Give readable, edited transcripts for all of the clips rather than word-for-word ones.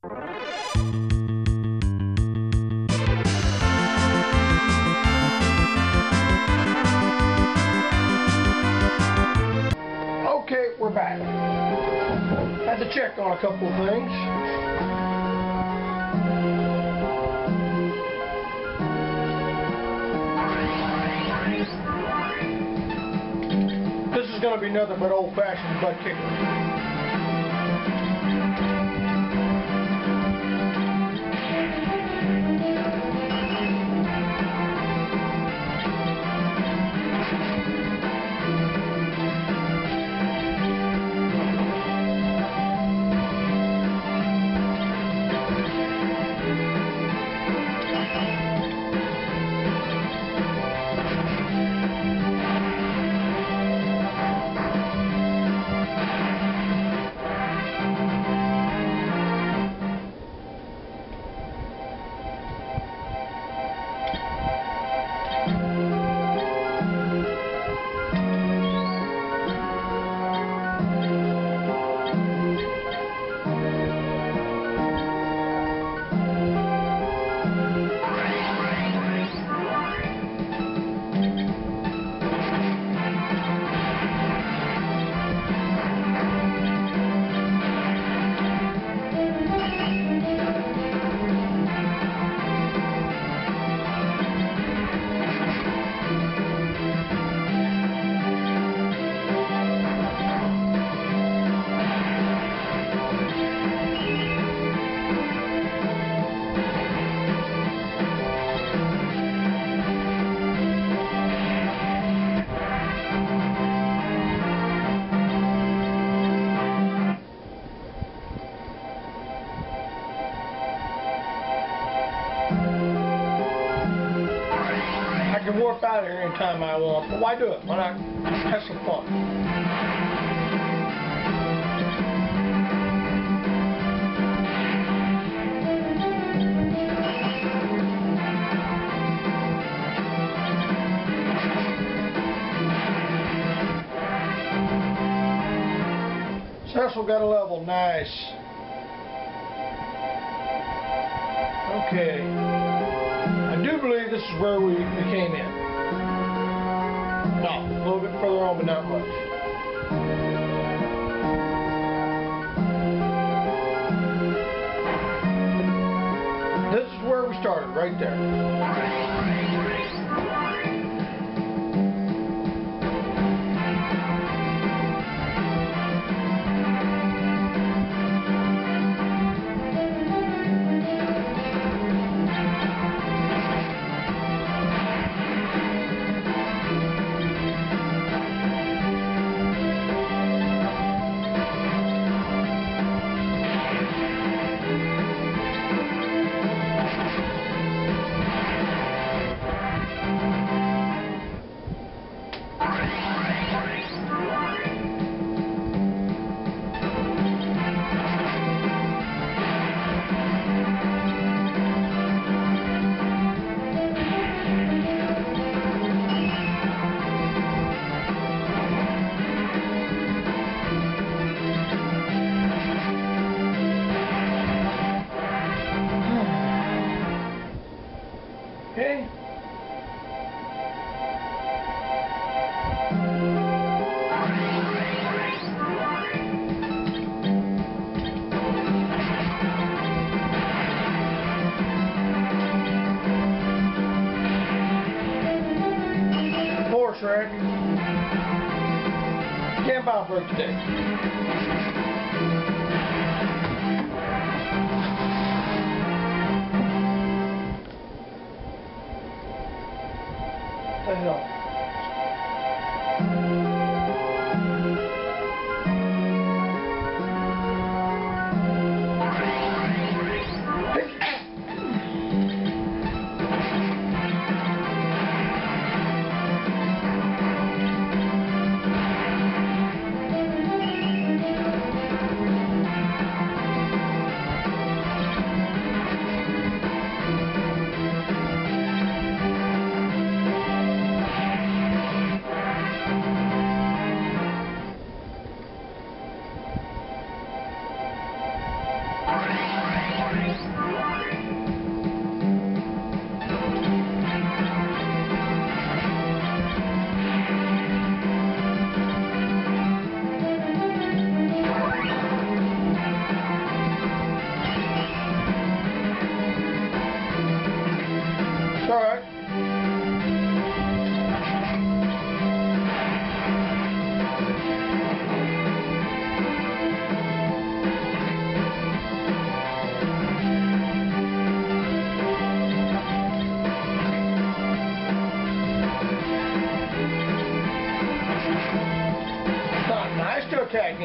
Okay, we're back. Had to check on a couple of things. This is going to be nothing but old-fashioned butt kicker. I can warp out of here anytime I want, but why do it? Why not have some fun? Cecil got a level, nice. Okay. I do believe this is where we came in. No, a little bit further on, but not much. This is where we started, right there. Okay. Horse wreck. Can't buy a break today. What the hell?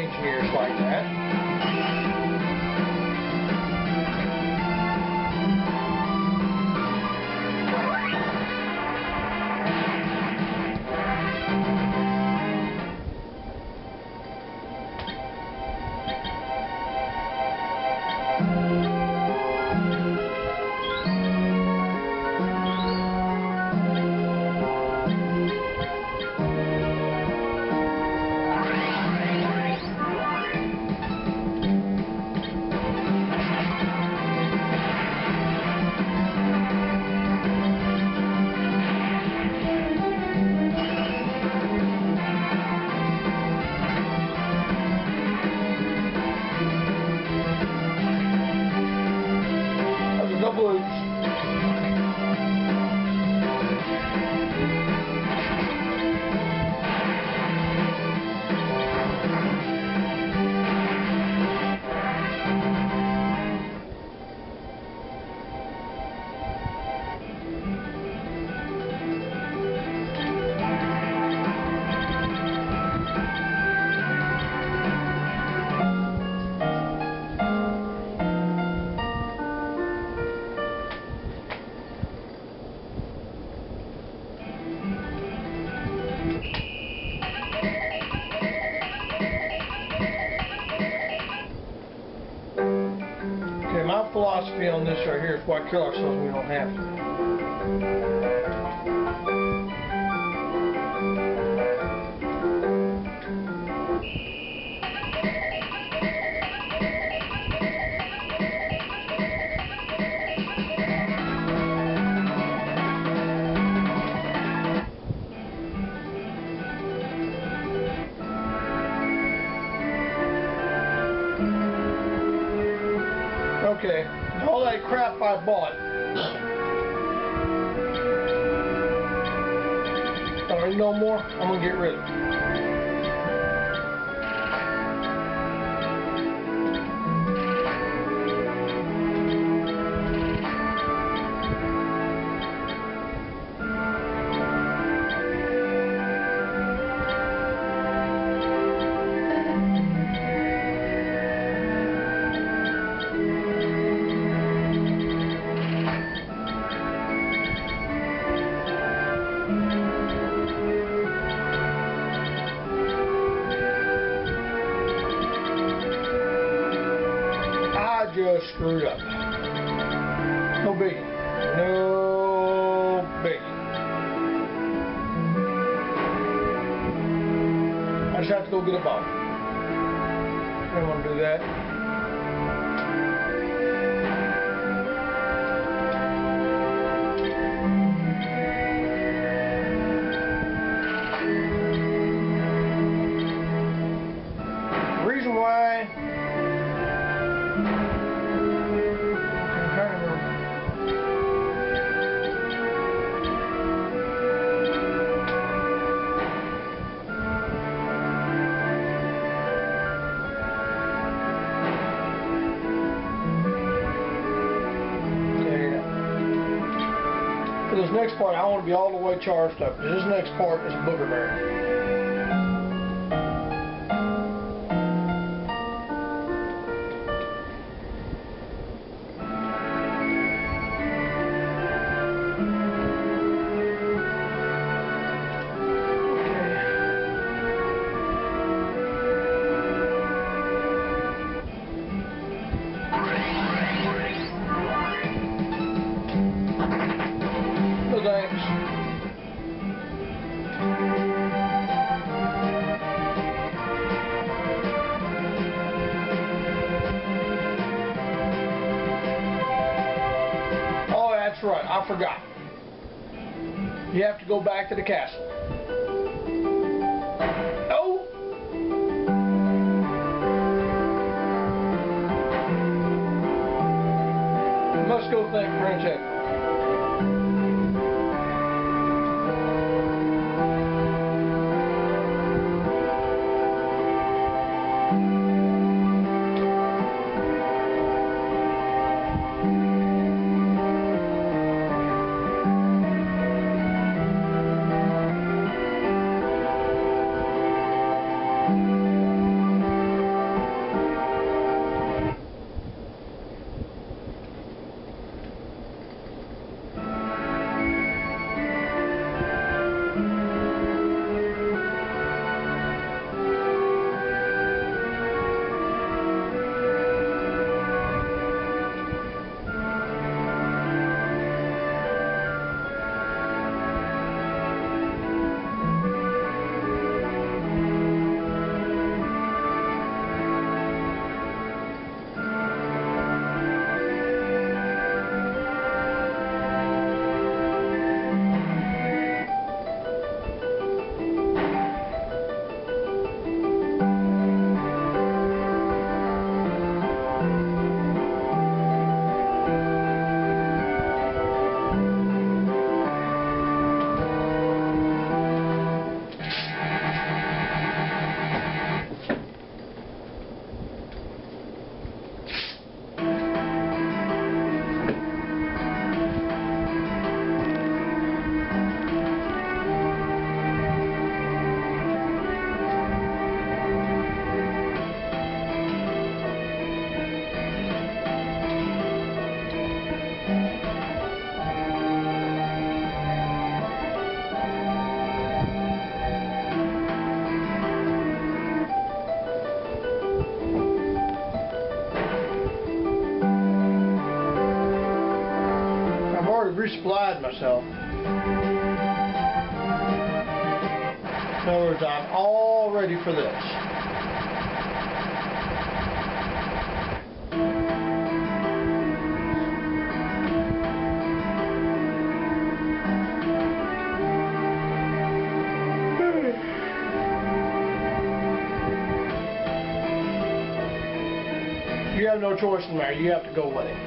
engineers like that. Blues. My philosophy on this right here is why kill ourselves when we don't have to. Okay, all that crap I bought. Alright, no more. I'm gonna get rid of it. Just screwed up. No biggie. No biggie. I just have to go get a bottle. I don't want to do that. Reason why for this next part, I want to be all the way charged up. This next part is booger berry. Thanks. Oh, that's right. I forgot. You have to go back to the castle. Oh! Let's go thank Prince Edward. resupplied myself. In other words, I'm all ready for this. You have no choice in the matter. You have to go with it.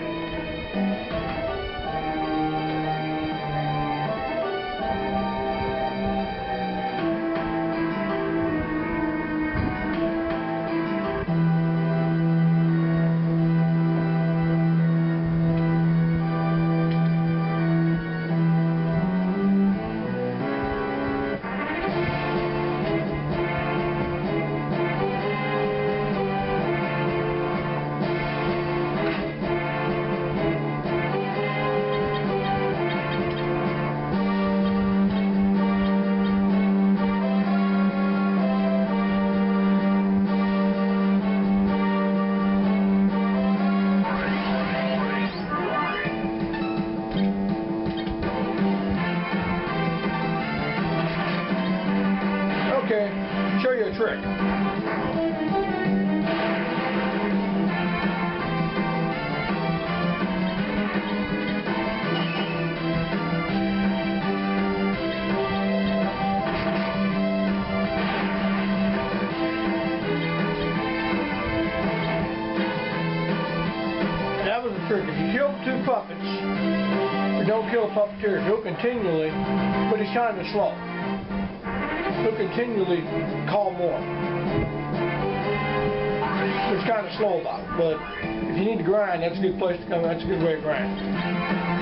Okay, show you a trick. That was the trick. If you kill two puppets, or don't kill a puppeteer, he'll continually, but he's kind of slow. He'll continually call more. It's kind of slow about it, but if you need to grind, that's a good place to come. That's a good way to grind.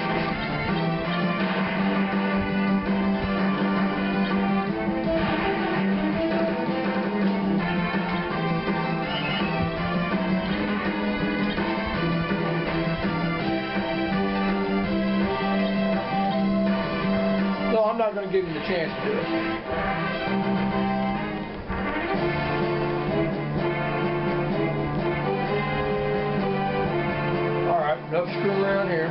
No, I'm not going to give him the chance to do it. Enough screw around here.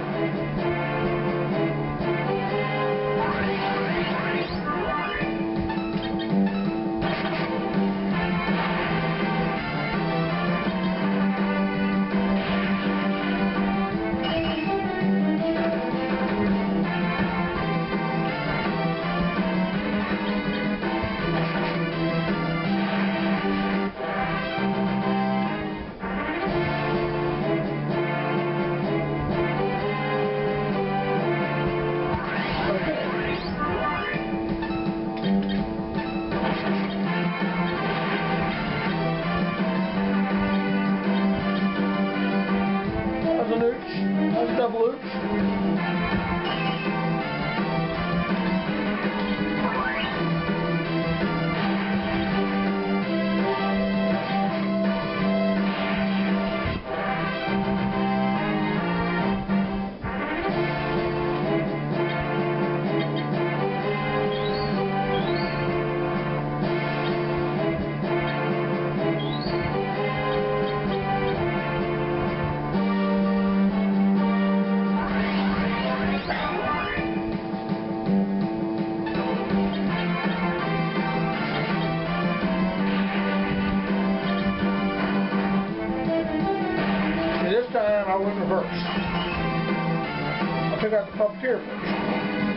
That's double oops. This time I went reverse. I took out the puppeteer first.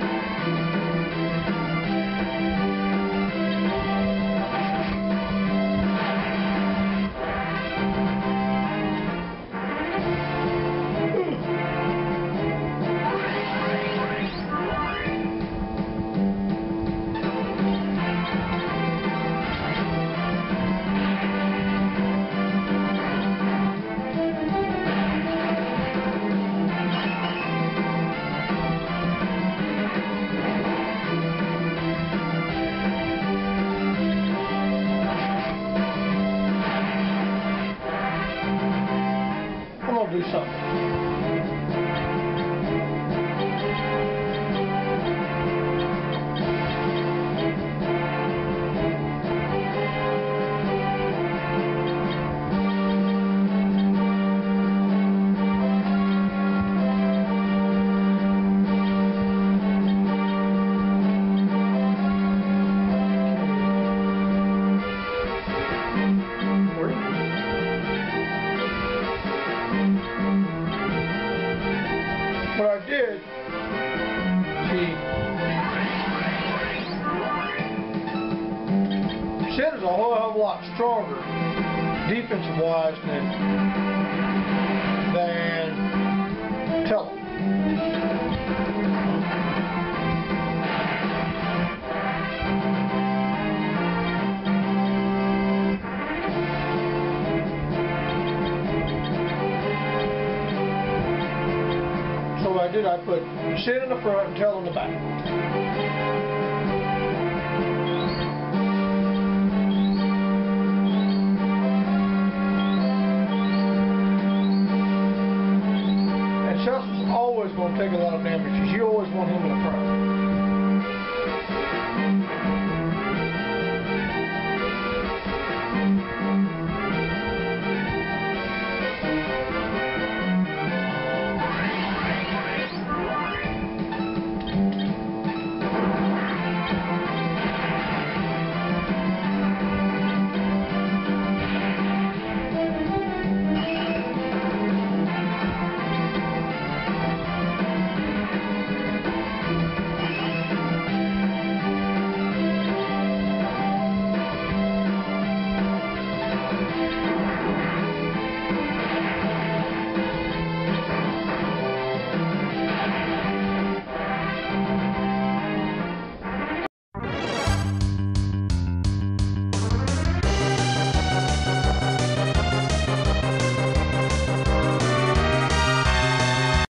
Do something. lot stronger defensive-wise than Tell. So what I did, I put Sid in the front and Tell in the back. Chelsea's always going to take a lot of damage because you always want him in the front.